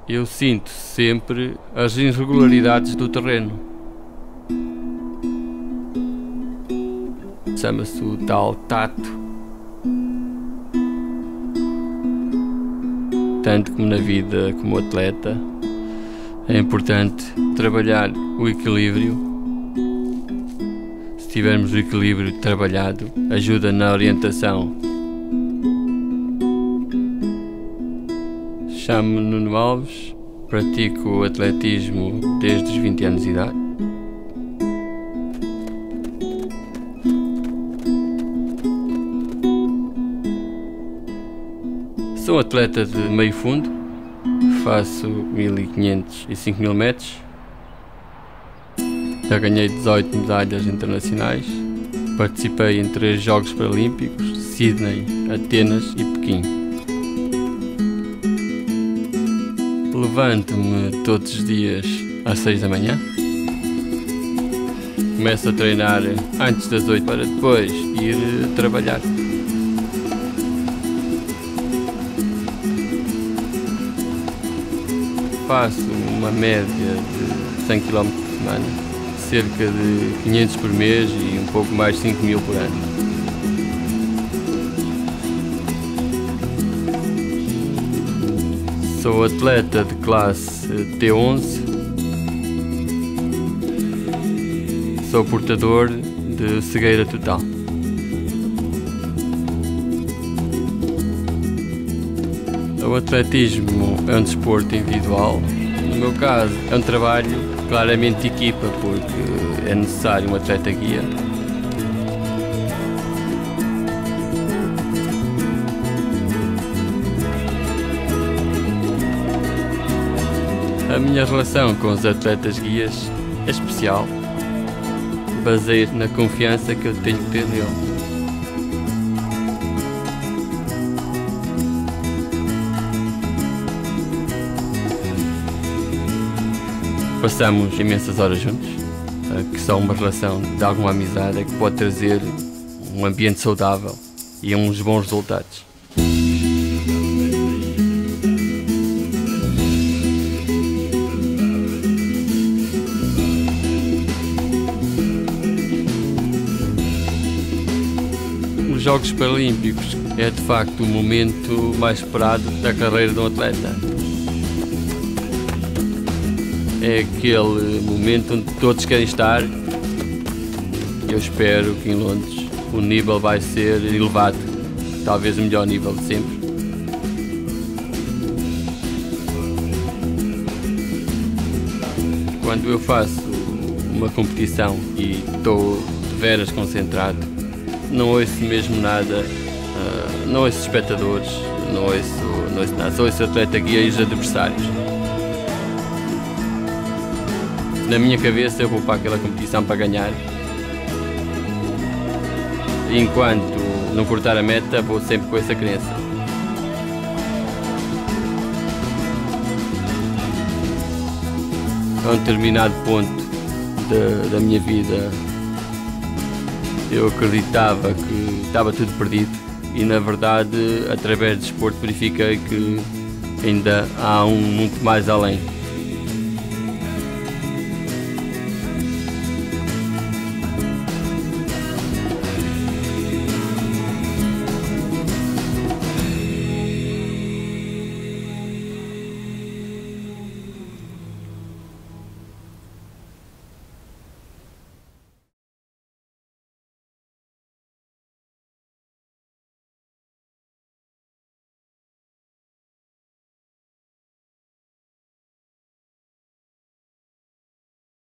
eu sinto sempre as irregularidades do terreno. Chama-se o tal tato. Tanto como na vida como atleta, é importante trabalhar o equilíbrio. Se tivermos o equilíbrio trabalhado, ajuda na orientação. Chamo-me Nuno Alves, pratico atletismo desde os 20 anos de idade. Sou atleta de meio fundo, faço 1500 e 5000 metros. Já ganhei 18 medalhas internacionais. Participei em 3 Jogos Paralímpicos, Sydney, Atenas e Pequim. Levanto-me todos os dias às 6 da manhã. Começo a treinar antes das 8 para depois ir trabalhar. Faço uma média de 100 km por semana, cerca de 500 por mês e um pouco mais de 5000 por ano. Sou atleta de classe T11, sou portador de cegueira total. O atletismo é um desporto individual. No meu caso, é um trabalho claramente de equipa, porque é necessário um atleta guia. A minha relação com os atletas guias é especial. Baseia-se na confiança que eu tenho que ter nele. Passamos imensas horas juntos, que são uma relação de alguma amizade que pode trazer um ambiente saudável e uns bons resultados. Os Jogos Paralímpicos é de facto o momento mais esperado da carreira de um atleta. É aquele momento onde todos querem estar. Eu espero que em Londres o nível vai ser elevado, talvez o melhor nível de sempre. Quando eu faço uma competição e estou de veras concentrado, não ouço mesmo nada, não ouço espectadores, não ouço nada, só ouço o atleta guia e os adversários. Na minha cabeça eu vou para aquela competição para ganhar. E enquanto não cortar a meta, vou sempre com essa crença. A um determinado ponto da minha vida eu acreditava que estava tudo perdido e na verdade através do desporto verifiquei que ainda há muito mais além.